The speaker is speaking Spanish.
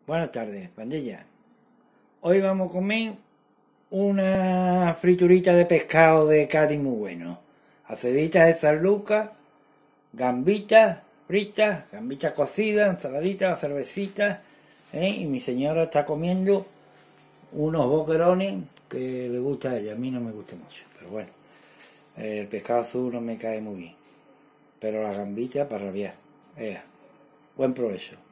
Buenas tardes, pandilla. Hoy vamos a comer una friturita de pescado de Cádiz muy bueno. Aceditas de San Lucas, gambitas fritas, gambitas cocidas, ensaladitas, la cervecita, y mi señora está comiendo unos boquerones que le gusta a ella. A mí no me gusta mucho, pero bueno, el pescado azul no me cae muy bien, pero la gambita para rabiar. Buen provecho.